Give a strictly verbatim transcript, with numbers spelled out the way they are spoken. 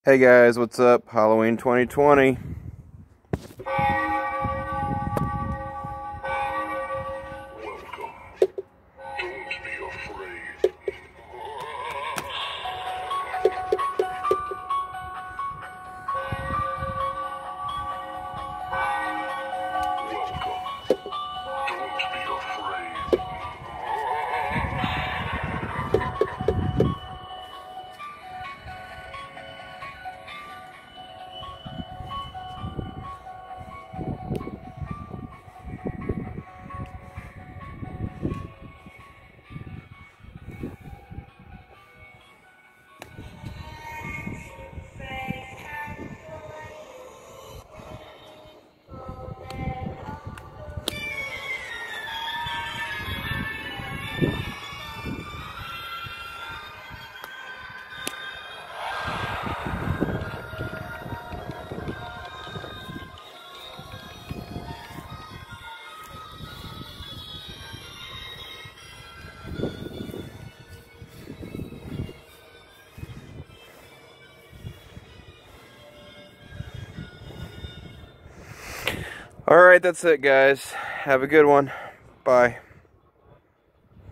Hey guys, what's up? Halloween twenty twenty. Alright, that's it guys. Have a good one. Bye.